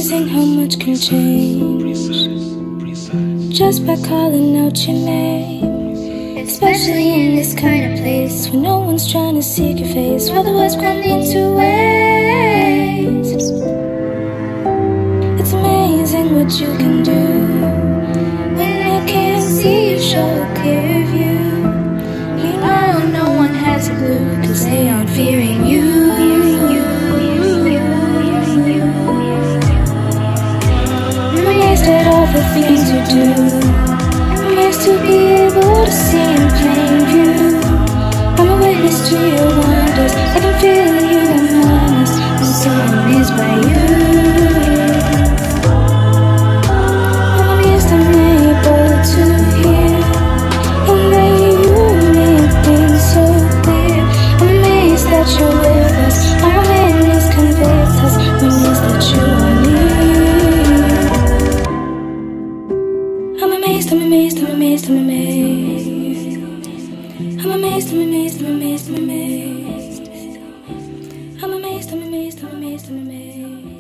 amazing how much can change just by calling out your name. Especially in this kind of place where no one's trying to seek your face, where the words run into waves. It's amazing what you can do when I can't see you show a clear view. You know no one has a clue, cause they aren't fearing you. I'm amazed at all the things you do. I'm amazed to be able to see in plain view. I'm a witness to your wonders. I can feel you among us. I'm so amazed by you. I'm amazed I'm able to hear and that you make things so clear. I'm amazed that you're with us. Our witness convicts us. I'm amazed that you are near. I'm amazed, I'm amazed, I'm amazed, I'm amazed. I'm amazed, I'm amazed, I'm amazed, I'm amazed. I'm amazed, I'm amazed, I'm amazed, I'm amazed.